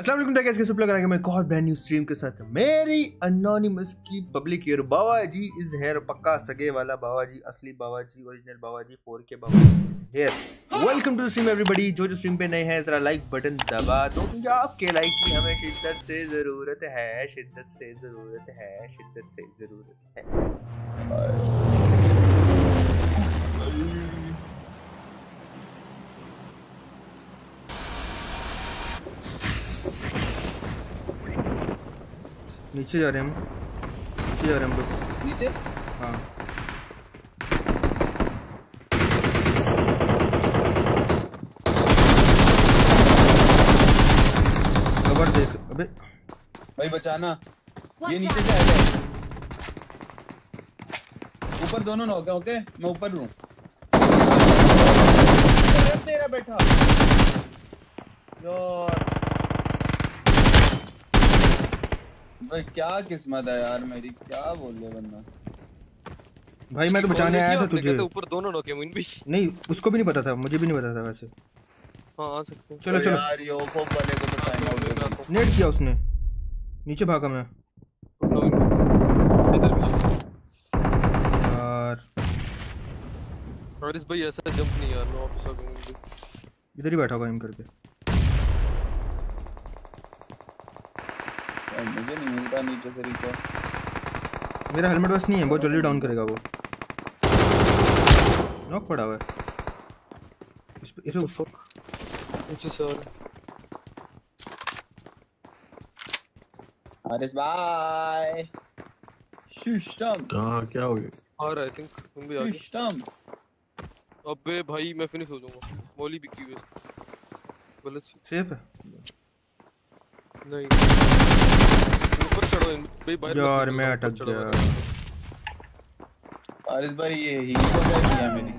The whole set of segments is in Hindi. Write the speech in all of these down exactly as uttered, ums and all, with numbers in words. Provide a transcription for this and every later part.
अस्सलाम वालेकुम गाइस, कैसे लग रहा है मैं एक और ब्रांड न्यू स्ट्रीम के साथ मेरी अनोनिमस की public hero Baba ji is here. पक्का सगे वाला बाबा जी, असली बाबा जी, original Baba ji, four K Baba ji is here. Welcome to stream everybody. जो जो स्ट्रीम पे नए हैं जरा लाइक बटन दबा दो क्योंकि आपके लाइक की हमें शिद्दत से जरूरत है, शिद्दत से जरूरत है, शिद्दत से जरूरत है। नीचे जा रहे हैं हम, नीचे जा रहे हैं हम लोग। नीचे? हाँ खबर देख। अबे भाई बचाना, ये नीचे से आएगा। ऊपर दोनों नॉक है। ओके मैं ऊपर हूँ। तेरा बैठा यार, भाई क्या किस्मत है यार मेरी, क्या बोल रहे बंदा। भाई मैं तो बचाने आया था तुझे। ऊपर दोनों नॉक है मुइन भी। नहीं उसको भी नहीं पता था, मुझे भी नहीं पता था वैसे। हाँ आ सकते हैं। चलो चलो यार ये ओपो वाले को तो टाइम आउट दे दो। नेट किया उसने, नीचे भागा मैं यार। हारिस भाई ऐसा जंप नहीं यार, नो ऑफ सकूंगा। इधर ही बैठा हुआ एम करके। मुझे नहीं मिलता नीचे से रिको। मेरा हेलमेट बस नहीं है, बहुत जल्दी डाउन करेगा वो। नॉक पड़ा हुआ है इस पे, इसे नीचे सर। हारिस भाई सिस्टम हां क्या हो गया? आ रहा है आई थिंक तुम भी आ गए। सिस्टम अबे भाई मैं फिनिश हो जाऊंगा। मौली बिकी हुई गलत सेफ है। नहीं ऊपर चढ़ो भाई, बाहर यार मैं अटक गया। हारिस भाई ये हीरो क्या किया मेरी।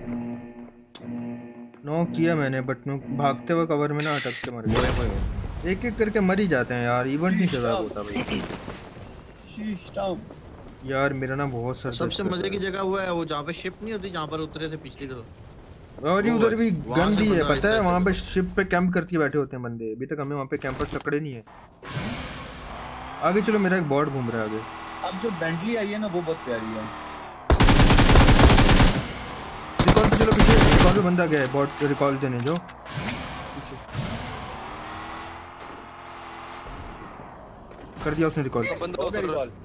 नॉक किया मैंने बट भागते हुए कवर में ना अटक के मर गया। एक एक करके मर ही जाते हैं यार, इवेंट नहीं सर्वाइव होता भाई। सिस्टम यार मेरा ना बहुत सर सबसे मजे की जगह वो है वो जहाँ पे शिप नहीं होती, जहाँ पर उतरे थे पिछली दफा। और जी उधर भी गंदी है पता है, वहाँ पे शिप पे कैंप करके बैठे होते हैं बंदे। अभी तक हमें वहाँ पे कैंपर पकड़े नहीं है। आगे चलो, मेरा एक बॉट घूम रहा है आगे। अब जो बेंटली आई है ना वो बहुत प्यारी है। रिकॉल पे चलो, पीछे रिकॉल पे बंदा गया है बॉट रिकॉल देने जो पीछे कर दिया उसने रिकॉल। बंदा उतर रहा है।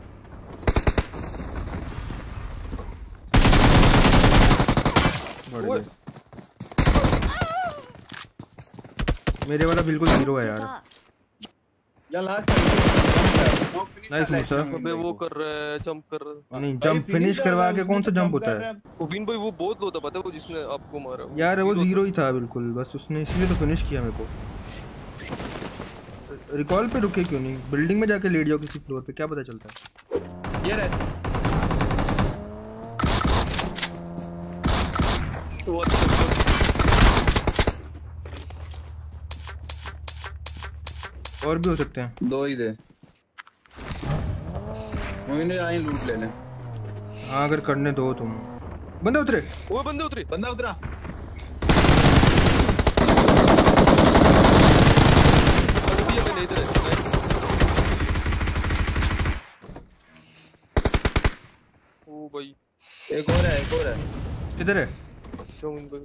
मेरे वाला बिल्कुल जीरो है यार। या लास्ट नाइस मूसा। अबे वो कर रहा है, जंप कर रहा है। नहीं जंप फिनिश करवा के कौन सा जंप होता है? उबिन भाई वो बहुत लो था पता है, वो जिसने आपको मारा यार वो जीरो ही था बिल्कुल, बस उसने इसलिए तो फिनिश किया मेरे को। रिकॉल पे रुके क्यों नहीं? बिल्डिंग में जाके लेट जाओ किसी फ्लोर पे, क्या पता चलता है। ये रहे और भी हो सकते हैं। दो ही दे मुझे आई लूट ले ले। हाँ अगर करने दो तुम। बंदे उतरे, वो बंदे उतरे, बंदा उतरा। ये मैंने इधर ओ भाई एक और है, एक और है। किधर है? क्यों इन भाई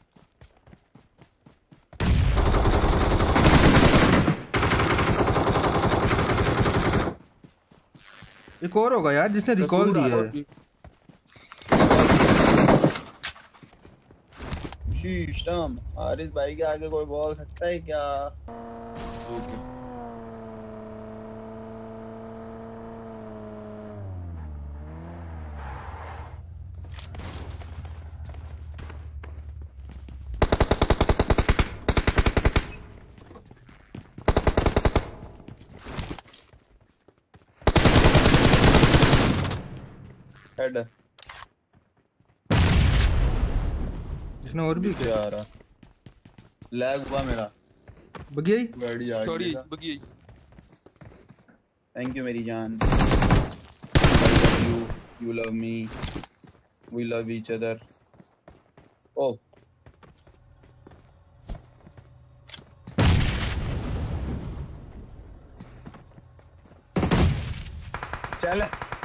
एक और होगा यार जिसने रिकॉल दिया है। सिस्टम हारिस भाई के आगे कोई बोल सकता है क्या? हेड इसने और भी क्या आ रहा लैग हुआ मेरा। बगी आई गाड़ी आ सॉरी गई। बगी थैंक यू मेरी जान। I love you, you love me, we love each other. Oh चल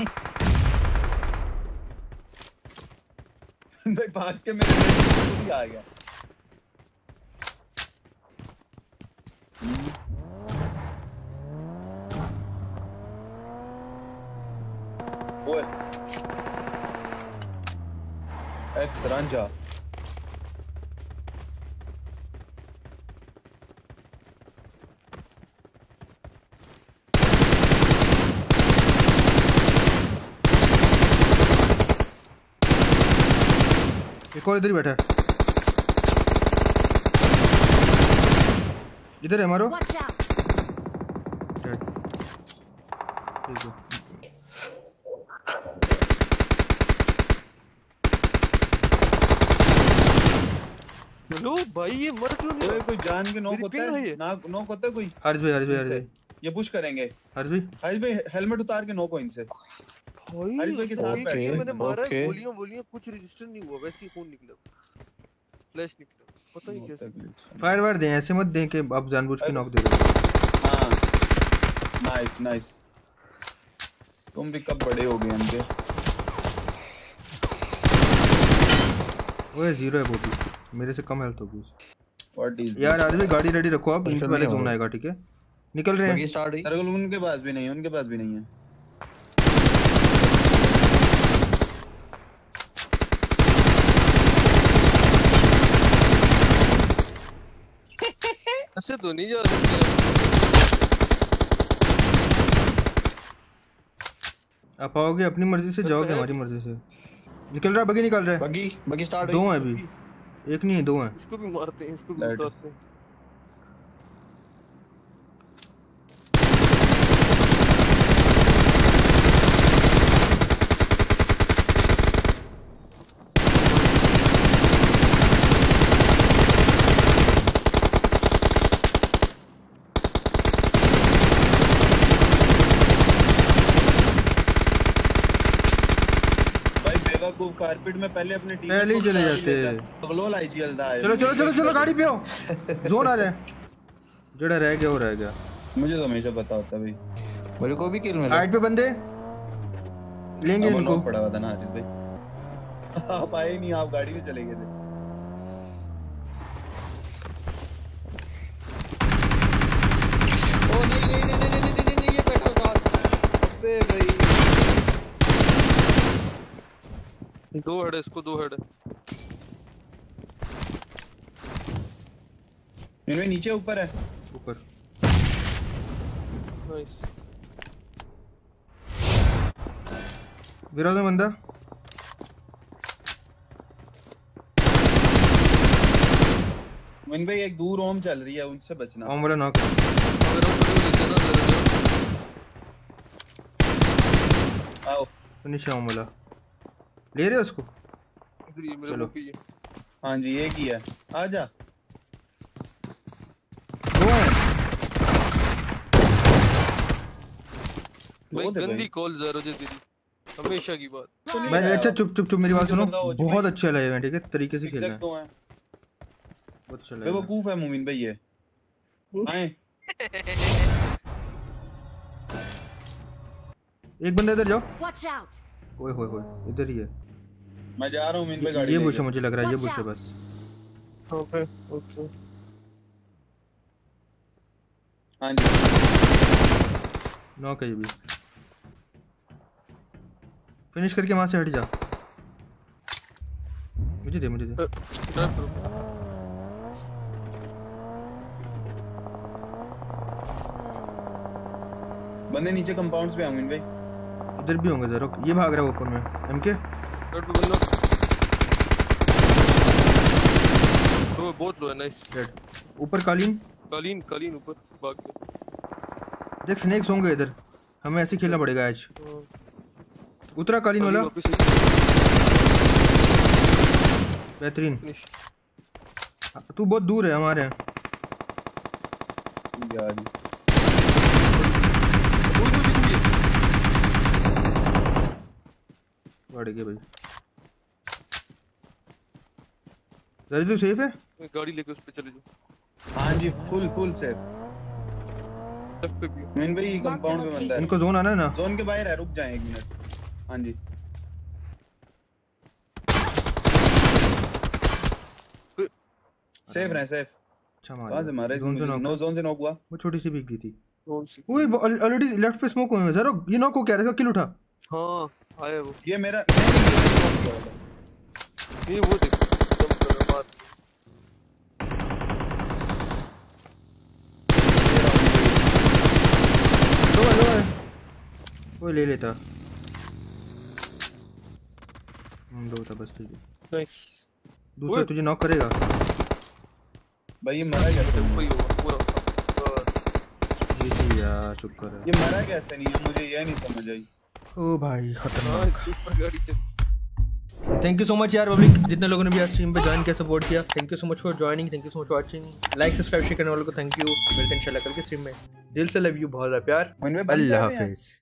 भाई भाग के मेरे खुद ही आ गया। ओए एक्स रांझा एक और इधर ही बैठा है, इधर है मारो। Watch out! Dead. ठीक है। हेलो भाई ये मर क्यों नहीं ओए रहा? कोई जान के नॉक मेरी होता पिन है है ये। ना, नॉक होता है कोई। हारिस भाई, हारिस भाई, हारिस भाई, ये पुश करेंगे। हारिस भाई। हारिस भाई हेलमेट उतार के नॉक हो इनसे। भाई हारिस भाई के साथ एक बैठ ये गए। मैंने मारा है, ओके। गोलियां गोलियां कुछ रजिस्टर नहीं हुआ, वैसे ही खून निकला, फ्लैश निकला, पता नहीं कैसे। फायर वायर दें, ऐसे मत दें कि आप जानबूझ के नॉक दे दो। हाँ नाइस नाइस, तुम भी कब बड़े हो गए इनके। ओए जीरो है वो भी, मेरे से कम हेल्थ होगी। व्हाट इज यार हारिस भाई गाड़ी रेडी रखो, आप इनके पहले जोन आएगा, ठीक है? निकल रहे बगी हैं। स्टार्ट हुई। सर्कल उनके पास भी नहीं है, उनके पास भी नहीं है। ऐसे तो नहीं जा सकते। आप आओगे अपनी मर्जी से, जाओगे हमारी मर्जी से। निकल रहा है, बगी निकल रहा है। बगी बगी स्टार्ट दो हुई। हैं अभी, एक नहीं है, दो हैं। इसको भी मारते हैं, इसको भी Dead. उतारते हैं। भाई बेवकूफ कारपेट में पहले अपने टीम पहले ही चले जाते। अगलोल आईजीएल दा है। चलो चलो चलो चलो, गाड़ी पे आओ, जोन आ रहा है। जड़ा रह गया वो रह गया। मुझे तो हमेशा पता होता भाई। मेरे को भी किल मिला। हाइट पे बंदे लेंगे अब इनको। नॉक पड़ा हुआ था ना हारिस भाई। आप आए नहीं, आप गाड़ी में चले गए थे। ओ नहीं नहीं नहीं नहीं नहीं नहीं नहीं, ये बैठा साथ। अबे भाई दो हेड है, इसको दो हेड है। इनमें नीचे ऊपर है। ऊपर नाइस। विरोध में बंदा। इन भाई एक दूर ओम चल रही है, उनसे बचना। ओम वाला नॉक है। अगर हम वीडियो लेते ना ले आओ फिनिश है ओम वाला। ले रहे हो उसको? इधर ये मेरे चलो। मुंह पे ही है। हाँ जी एक ही है, आ जा। दो हैं। भाई दो थे गंदी भाई। कॉल जा रही तेरी, हमेशा की बात। मैं अच्छा चुप चुप चुप, मेरी बात सुनो। बंदा हो जी बहुत भाई। अच्छा लगा है, ठीक है? तरीके से खेलना है, एग्जैक्ट दो हैं। बहुत अच्छा लगा है। बेवकूफ है मोमिन भाई ये। आए एक बंदा इधर जाओ। Watch out! ओए होए होए, इधर ही है। मैं जा रहा हूँ मोमिन भाई ये, गाड़ी ये लेके। बुश है, मुझे लग रहा है ये Watch बुश है out. बस। Okay okay. हाँ जी नॉक है ये भी। फिनिश करके वहां से हट जा। मुझे दे, मुझे दे। ड्राइव करो। बंदे नीचे कंपाउंड्स पे हैं मोमिन भाई। इधर भी होंगे जरा। ये भाग रहा है ऊपर में। एमके रेड पे बंदा। तो बहुत लो है। नाइस। रेड ऊपर कालीन। कालीन कालीन ऊपर भाग गया। देख स्नेक्स होंगे इधर, हमें ऐसे खेलना पड़ेगा आज। हाँ, उतरा कालीन वाला। वापस ही बेहतरीन। फिनिश। तू बहुत दूर है हमारे। यार दूर दूर दिख रही है। बढ़ गए भाई। जल्दी तू सेफ है? मैं गाड़ी लेके उस पे चले जाऊँ। हाँ जी फुल फुल सेफ। लेफ्ट पे भी है। मैंने भाई कंपाउंड में बंदा है। इनको जोन आना है ना। जोन के बाहर है, रुक जाए एक मिनट। हाँ जी सेफ रहे सेफ। अच्छा मार कहां से मारे? जोन से नॉक। नो जोन से नॉक हुआ। वो छोटी सी भीग गई थी। कौन सी? ओए ऑलरेडी लेफ्ट पे स्मोक हुए हैं जरा। ये नॉक हो क्या रहा है? किल उठा। हाँ आया वो। ये मेरा नहीं, नहीं, ये नॉक किया वाला। ये वो देख कम कर रहा मार। लो लो वो ले लेता। हम दो था बस। ठीक है नाइस। दूसरा तुझे नॉक करेगा भाई ये मरा कैसे? ऊपर ही होगा पूरा। बस। जी जी यार शुक्र है। ये मरा कैसे नहीं है, मुझे ये नहीं समझ आई। ओ भाई हाँ खतरनाक। इसके ऊपर गाड़ी चल। थैंक यू सो मच यार पब्लिक, जितने लोगों ने भी आज स्ट्रीम पे ज्वाइन किया, सपोर्ट किया। Thank you so much for joining, thank you so much for watching. Like subscribe share करने वालों को थैंक यू। मिलते हैं इंशाल्लाह कल के स्ट्रीम में। दिल से लव यू, बहुत ज़्यादा प्यार। मैंने बंदे अल्लाह आ रहे हैं। हाफिज़।